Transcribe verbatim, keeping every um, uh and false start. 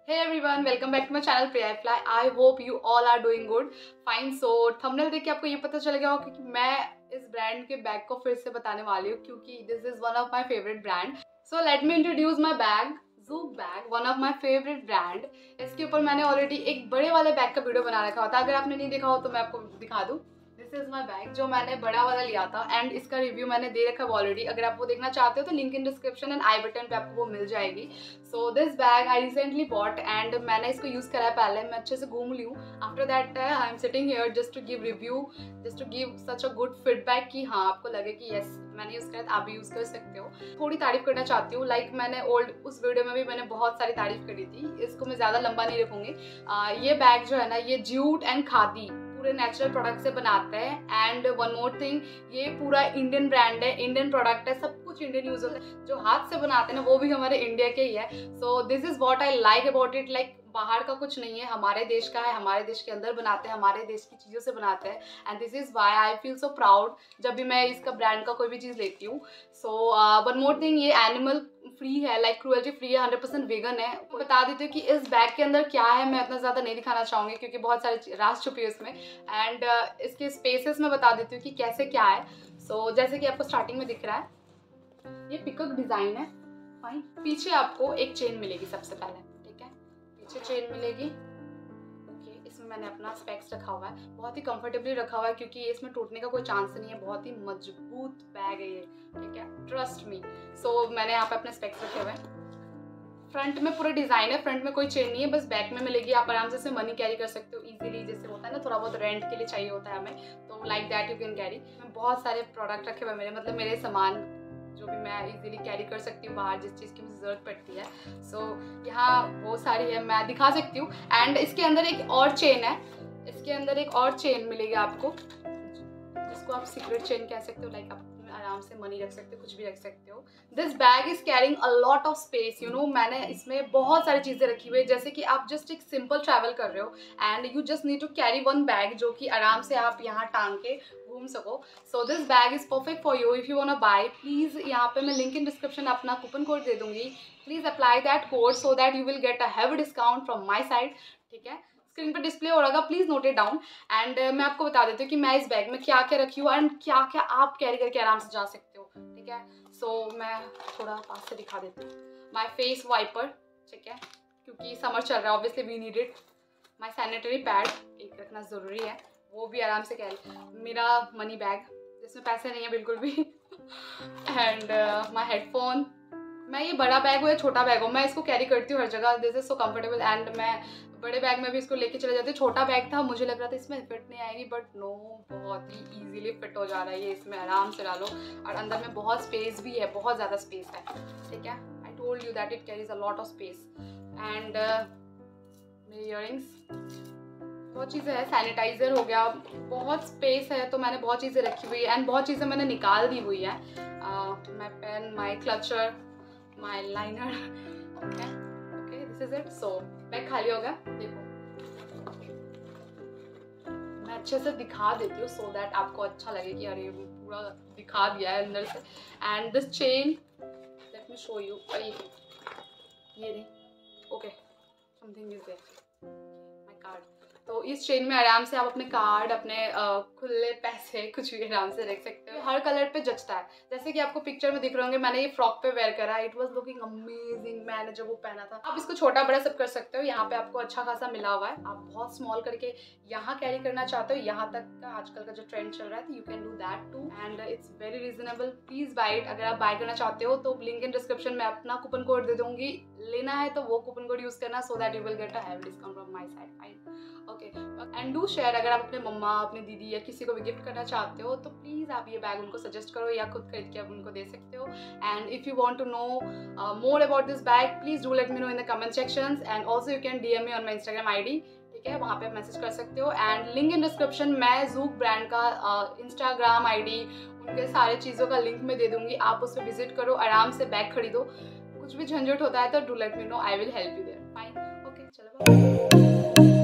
Hey everyone, welcome back to my channel Priya Fly. I hope you all are doing good. Fine. So thumbnail देख के आपको ये पता चल गया होगा कि मैं इस ब्रांड के बैग को फिर से बताने वाली हूँ क्योंकि this is one of my favorite brand. So let me introduce my bag. Zouk bag, one of my favorite brand. इसके ऊपर मैंने ऑलरेडी एक बड़े वाले बैग का वीडियो बना रखा होता है. अगर आपने नहीं देखा हो तो मैं आपको दिखा दूँ. दिस इज माई बैग जो मैंने बड़ा वाला लिया था एंड इसका रिव्यू मैंने दे रखा है ऑलरेडी. अगर आप वो देखना चाहते हो तो link in description and I button पे आपको वो मिल जाएगी. So this bag I recently bought and मैंने इसको यूज़ करा है. पहले मैं अच्छे से घूम ली हूँ. After that I am sitting here just to give review, just to give such a good feedback कि हाँ आपको लगे कि येस मैंने यूज़ करा, आप भी यूज़ कर सकते हो. थोड़ी तारीफ करना चाहती हूँ. लाइक like, मैंने ओल्ड उस वीडियो में भी मैंने बहुत सारी तारीफ करी थी. इसको मैं ज़्यादा लंबा नहीं रखूँगी. ये बैग जो है ना ये जूट एंड खादी पूरे नेचुरल प्रोडक्ट से बनाते हैं. एंड वन मोर थिंग, ये पूरा इंडियन ब्रांड है, इंडियन प्रोडक्ट है, सब कुछ इंडियन यूज होता है. जो हाथ से बनाते हैं ना वो भी हमारे इंडिया के ही है. So this is what I like about it. Like बाहर का कुछ नहीं है, हमारे देश का है, हमारे देश के अंदर बनाते हैं, हमारे देश की चीज़ों से बनाते हैं. And this is why I feel so proud जब भी मैं इसका ब्रांड का कोई भी चीज़ लेती हूँ. सो वन मोर थिंग, ये एनिमल फ्री है, लाइक क्रूएल्टी फ्री है, हंड्रेड परसेंट वेगन है. बता देती हूँ कि इस बैग के अंदर क्या है. मैं इतना ज़्यादा नहीं दिखाना चाहूँगी क्योंकि बहुत सारी राज छुपी है इसमें. एंड uh, इसके स्पेसेस में बता देती हूँ कि कैसे क्या है. सो so, जैसे कि आपको स्टार्टिंग में दिख रहा है ये पिकअप डिज़ाइन है. फाइन. पीछे आपको एक चेन मिलेगी सबसे पहले. ठीक है, पीछे चेन मिलेगी. ओके, इसमें मैंने अपना स्पेक्स रखा हुआ है. बहुत ही कंफर्टेबली रखा हुआ है क्योंकि इसमें टूटने का कोई चांस नहीं है. बहुत ही मजबूत बैग है ये. ठीक है, ट्रस्ट मी. सो मैंने यहाँ पे अपने स्पेक्स रखे हुए हैं. फ्रंट में पूरा डिज़ाइन है, फ्रंट में कोई चेन नहीं है, बस बैक में मिलेगी. आप आराम से इसमें मनी कैरी कर सकते हो इजीली. जैसे होता है ना थोड़ा बहुत रेंट के लिए चाहिए होता है हमें, तो like that you can carry. बहुत सारे प्रोडक्ट रखे हुए मेरे, मतलब मेरे सामान जो भी मैं इजीली कैरी कर सकती हूँ बाहर, जिस चीज़ की मुझे ज़रूरत पड़ती है. सो so, यहाँ वो सारी है, मैं दिखा सकती हूँ. एंड इसके अंदर एक और चेन है. इसके अंदर एक और चेन मिलेगी आपको जिसको आप सीक्रेट चेन कह सकते हो. लाइक आप आराम से मनी रख सकते हो, कुछ भी रख सकते हो. This bag is carrying a lot of space. You know मैंने इसमें बहुत सारी चीज़ें रखी हुई है. जैसे कि आप जस्ट एक सिंपल ट्रैवल कर रहे हो and you just need to carry one bag जो कि आराम से आप यहाँ टांग के घूम सको. So this bag is perfect for you. If you want to buy, please यहाँ पे मैं लिंक इन डिस्क्रिप्शन अपना कूपन कोड दे दूँगी. Please apply that code so that you will get a heavy discount from my side. ठीक है, screen पर display हो रहा, please note it down. And मैं आपको बता देती हूँ कि मैं इस बैग में क्या क्या रखी हूँ एंड क्या क्या आप कैरी करके आराम से जा सकते हो. ठीक है, सो so, मैं थोड़ा पास से दिखा देती हूँ. माई फेस वाइपर, ठीक है, क्योंकि समर चल रहा है, obviously we need it. My sanitary pad एक रखना ज़रूरी है, वो भी आराम से कैरी. मेरा मनी बैग जिसमें पैसे नहीं है बिल्कुल भी. And my headphone. मैं ये बड़ा बैग हो या छोटा बैग हो, मैं इसको कैरी करती हूँ हर जगह. This is so comfortable. And मैं बड़े बैग में भी इसको लेके चले जाती हूँ. छोटा बैग था, मुझे लग रहा था इसमें फिट नहीं आएगी, बट नो, बहुत ही इजीली फिट हो जा रहा है ये. इसमें आराम से डालो और अंदर में बहुत स्पेस भी है, बहुत ज़्यादा स्पेस है. ठीक है, I told you that it carries a lot of space. And मेरे इयररिंग्स, बहुत चीज़ें हैं. सैनिटाइज़र हो गया, बहुत स्पेस है तो मैंने बहुत चीज़ें रखी हुई है. एंड बहुत चीज़ें मैंने निकाल दी हुई है. My pen, my clutcher, my liner. Okay okay, this is it. So bag खाली होगा. देखो मैं अच्छे से दिखा देती हूँ सो दैट आपको अच्छा लगे कि अरे पूरा दिखा दिया है अंदर से. And this chain, let me show you. ये नहीं, okay, something is there, my card. तो इस चेन में आराम से आप अपने कार्ड, अपने खुले पैसे, कुछ भी आराम से रख सकते हो. हर कलर पे जचता है. जैसे कि आपको पिक्चर में दिख रहे होंगे, मैंने ये फ्रॉक पे वेयर करा. It was looking amazing. मैंने जब वो पहना था. आप इसको छोटा बड़ा सब कर सकते हो. यहाँ पे आपको अच्छा खासा मिला हुआ है. आप बहुत स्मॉल करके यहाँ कैरी करना चाहते हो, यहाँ तक का आजकल का जो ट्रेंड चल रहा है, तो you can do that too. And it's very reasonable. Please buy it. अगर आप बाय करना चाहते हो तो लिंक इन डिस्क्रिप्शन में अपना कूपन कोड दे दूंगी. लेना है तो वो कूपन कोड यूज करना so that you will get a heavy discount from my side. Fine, okay. And do share. अगर आप अपने मम्मा, अपनी दीदी या किसी को भी गिफ्ट करना चाहते हो तो प्लीज़ आप ये बैग उनको सजेस्ट करो या खुद खरीद के आप उनको दे सकते हो. And if you want to know more about this bag, please do let me know in the comment sections. And also you can D M me on my Instagram I D. ठीक है, वहाँ पे आप message कर सकते हो. And link in description मैं Zouk brand का इंस्टाग्राम आई डी, उनके सारे चीज़ों का लिंक मैं दे दूँगी. आप उस पर विजिट करो, आराम से बैग खरीदो. कुछ भी झंझट होता है तो do let me know, I will help you there. Fine, okay, चलो बाय.